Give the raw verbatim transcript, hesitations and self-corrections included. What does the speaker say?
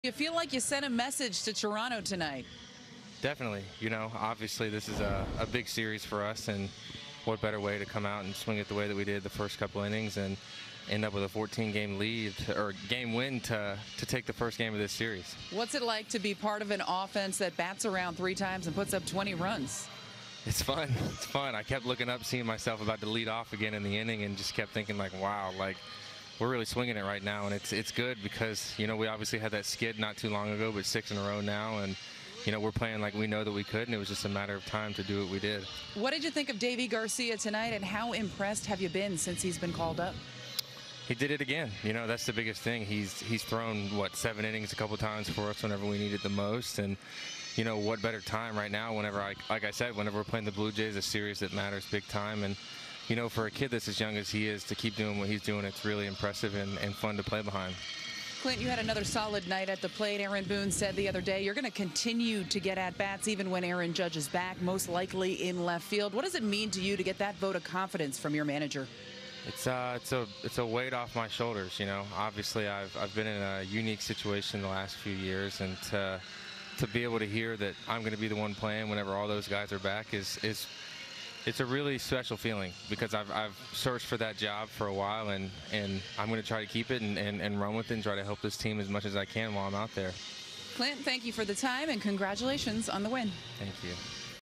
You feel like you sent a message to Toronto tonight. Definitely. You know, obviously this is a, a big series for us, and what better way to come out and swing it the way that we did the first couple innings and end up with a fourteen game lead or game win to, to take the first game of this series. What's it like to be part of an offense that bats around three times and puts up twenty runs? It's fun. It's fun. I kept looking up, seeing myself about to lead off again in the inning, and just kept thinking, like, wow, like, we're really swinging it right now, and it's it's good because, you know, we obviously had that skid not too long ago, but six in a row now, and, you know, we're playing like we know that we could, and it was just a matter of time to do what we did. What did you think of Davy Garcia tonight, and how impressed have you been since he's been called up? He did it again. You know, that's the biggest thing. He's he's thrown, what, seven innings a couple times for us whenever we need it the most, and, you know, what better time right now whenever, I, like I said, whenever we're playing the Blue Jays, a series that matters big time, and, you know, for a kid that's as young as he is to keep doing what he's doing, it's really impressive and, and fun to play behind. Clint, you had another solid night at the plate. Aaron Boone said the other day you're going to continue to get at-bats even when Aaron Judge is back, most likely in left field. What does it mean to you to get that vote of confidence from your manager? It's uh, it's a it's a weight off my shoulders. You know, obviously I've I've been in a unique situation the last few years, and to to be able to hear that I'm going to be the one playing whenever all those guys are back is is it's a really special feeling, because I've I've searched for that job for a while, and and I'm going to try to keep it and, and and run with it and try to help this team as much as I can while I'm out there. Clint, thank you for the time, and congratulations on the win. Thank you.